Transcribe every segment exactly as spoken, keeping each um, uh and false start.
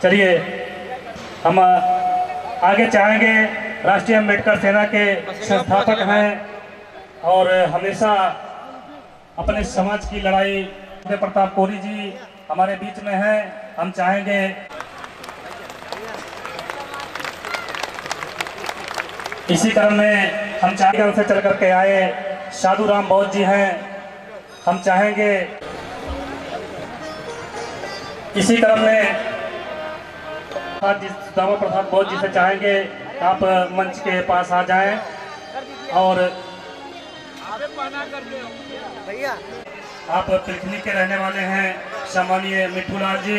चलिए हम आगे चाहेंगे। राष्ट्रीय अम्बेडकर सेना के संस्थापक हैं और हमेशा अपने समाज की लड़ाई प्रताप कोरी जी हमारे बीच में हैं। हम चाहेंगे इसी क्रम में हम चार से चल करके आए साधु राम बौद्ध जी हैं। हम चाहेंगे इसी क्रम में दामा प्रसाद बौद्ध जी से चाहेंगे आप मंच के पास आ जाएं और आप पृथ्वी के रहने वाले हैं सम्मानीय मिठूलाल जी।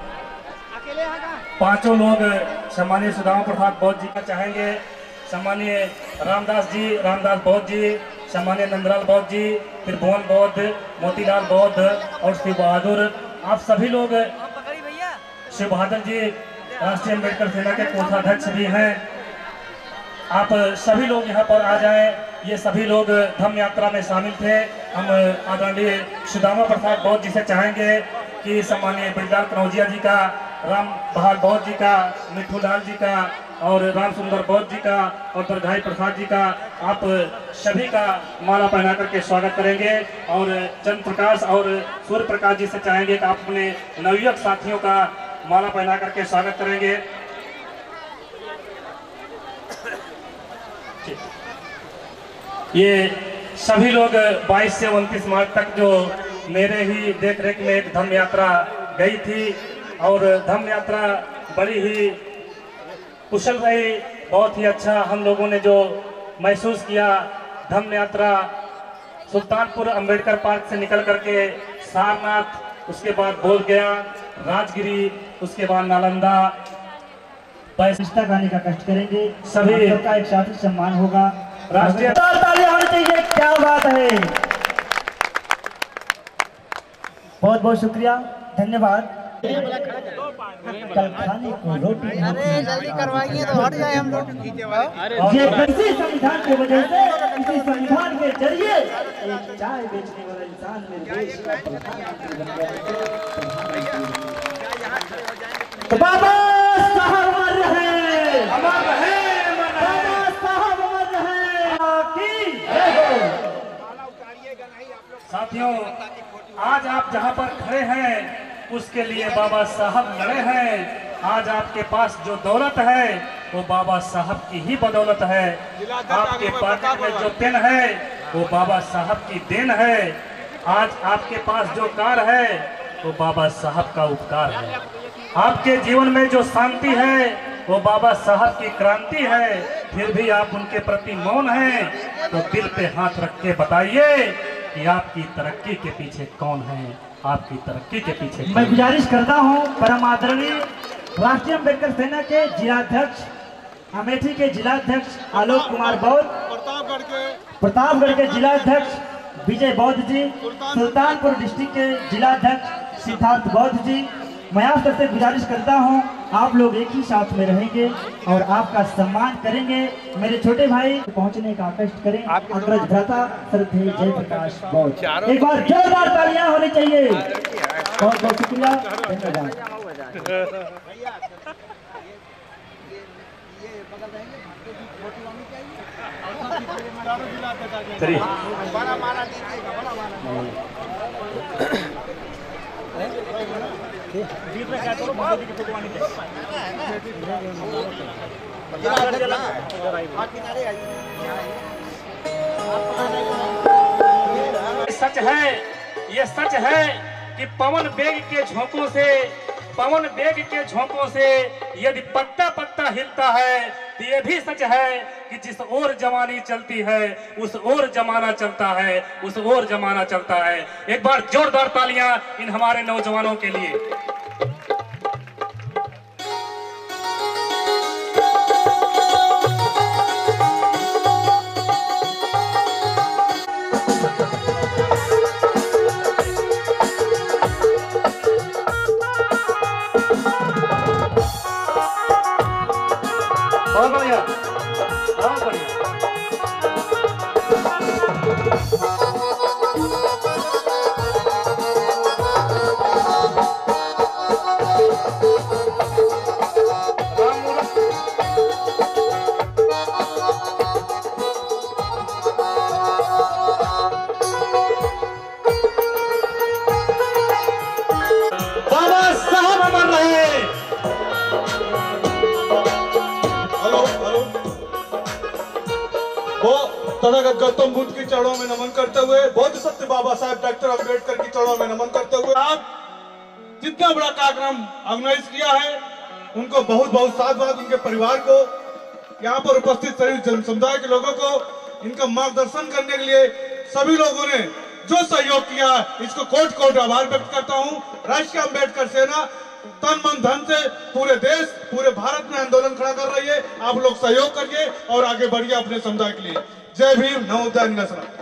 पांचों लोग सम्मानीय सुदामा प्रसाद बौद्ध जी का चाहेंगे। सम्मानीय रामदास जी, रामदास बौद्ध जी, सम्मानीय नंदलाल बौद्ध जी, त्रिभुवन बौद्ध, मोतीलाल बौद्ध और शिव बहादुर। आप सभी लोग, शिव बहादुर जी राष्ट्रीय अम्बेडकर सेना के कोषाध्यक्ष भी हैं। आप सभी लोग यहाँ पर आ जाएं। ये सभी लोग धम्म यात्रा में शामिल थे। हम आदरणीय सुदामा प्रसाद बौद्ध जी से चाहेंगे कि सम्मानीय ब्रजलाल कनौजिया जी का, राम बहाल बौद्ध जी का, मिठूलाल जी का और राम सुंदर बौद्ध जी का और दरगाही प्रसाद जी का आप सभी का माला पहना करके स्वागत करेंगे। और चंद्र प्रकाश और सूर्य प्रकाश जी से चाहेंगे कि आप अपने नवयुवक साथियों का माला पहना करके स्वागत करेंगे। ये सभी लोग बाईस से उनतीस मार्च तक जो मेरे ही देखरेख में एक धम्म यात्रा गई थी और धम्म यात्रा बड़ी ही कुशल रही। बहुत ही अच्छा हम लोगों ने जो महसूस किया। धम्म यात्रा सुल्तानपुर अंबेडकर पार्क से निकल करके सारनाथ, उसके बाद बोध गया, राजगिरी, उसके बाद नालंदा। रिश्ता गाने का कष्ट करेंगे। सभी का एक साथी सम्मान होगा। राष्ट्रीय तालियां होनी चाहिए। क्या बात है, बहुत बहुत शुक्रिया, धन्यवाद। कल खाने को रोटी, अरे जल्दी करवाइए तो हट जाए हम लोग। ये किसी संविधान की वजह से, किसी संविधान के जरिए एक चाय बेचने वाला इंसान मेरे देश का प्रधानमंत्री बन गया। तो बाबा साहब अमर रहे, अमर रहे, बाबा साहब अमर रहे की साथियों, आज आप जहां पर खड़े हैं उसके लिए बाबा साहब लड़े हैं। आज आपके पास जो दौलत है वो बाबा साहब की ही बदौलत है। आपके पास में जो पेन है वो बाबा साहब की देन है। आज आपके पास जो कार है वो बाबा साहब का उपकार है। आपके जीवन में जो शांति है वो बाबा साहब की क्रांति है। फिर भी आप उनके प्रति मौन हैं, तो दिल पे हाथ रख के बताइए कि आपकी तरक्की के पीछे कौन है। आपकी तरक्की के पीछे मैं गुजारिश करता हूं परम आदरणीय राष्ट्रीय अम्बेडकर सेना के जिलाध्यक्ष, अमेठी के जिलाध्यक्ष आलोक कुमार बौद्ध, प्रतापगढ़ के प्रतापगढ़ के जिलाध्यक्ष विजय बौद्ध जी, सुल्तानपुर डिस्ट्रिक्ट के जिलाध्यक्ष सिद्धार्थ बौद्ध जी, मैं आप सबसे गुजारिश करता हूं आप लोग एक ही साथ में रहेंगे और आपका सम्मान करेंगे। मेरे छोटे भाई पहुंचने का कष्ट करें। अग्रज भ्राता श्रद्धेय जयप्रकाश बौद्ध, एक बार जोरदार तालियां होनी चाहिए। बहुत बहुत शुक्रिया, धन्यवाद। बड़ा मारा दीजिएगा, बड़ा मारा। सच है, ये सच है कि पवन बेग के झोंकों से, पवन बेग के झोंकों से यदि पत्ता पत्ता हिलता है तो ये भी सच है कि जिस ओर जवानी चलती है उस ओर जमाना चलता है, उस ओर जमाना चलता है। एक बार जोरदार तालियां इन हमारे नौजवानों के लिए। बहुत बढ़िया, बहुत बढ़िया। तथागत गौतम बुद्ध के चरणों में नमन करते हुए, बौद्ध सत्य बाबा साहब डॉक्टर अम्बेडकर के चरणों में नमन करते हुए, आप जितना बड़ा कार्यक्रम ऑर्गेनाइज किया है उनको बहुत बहुत साधुवाद, उनके परिवार को, यहाँ पर उपस्थित सभी जन समुदाय के लोगों को, इनका मार्गदर्शन करने के लिए सभी लोगों ने जो सहयोग किया, इसको कोट कोट आभार व्यक्त करता हूँ। राष्ट्रीय अम्बेडकर सेना तन मन धन से पूरे देश, पूरे भारत में आंदोलन खड़ा कर रही है। आप लोग सहयोग करिए और आगे बढ़िए अपने समुदाय के लिए। जय भीम, नमो बुद्धाय।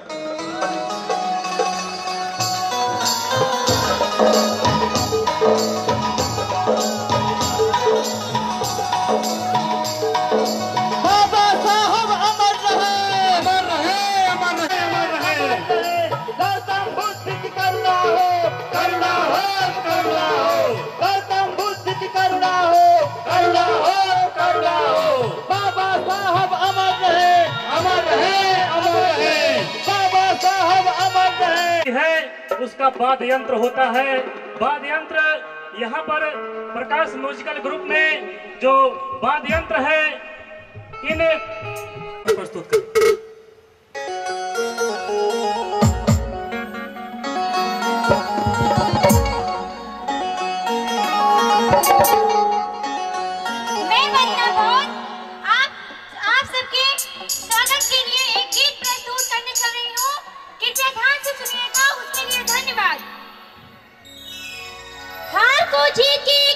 है उसका वाद्य यंत्र होता है। वाद्य यंत्र यहाँ पर प्रकाश म्यूजिकल ग्रुप में जो वाद्य यंत्र है इन्हें प्रस्तुत करें। मैं वंदना बोध आप आप सबके स्वागत के लिए एक गीत प्रस्तुत करने चल रही हूँ। कृपया ध्यान से सुनिएगा, उसके लिए धन्यवाद। हार को जीत के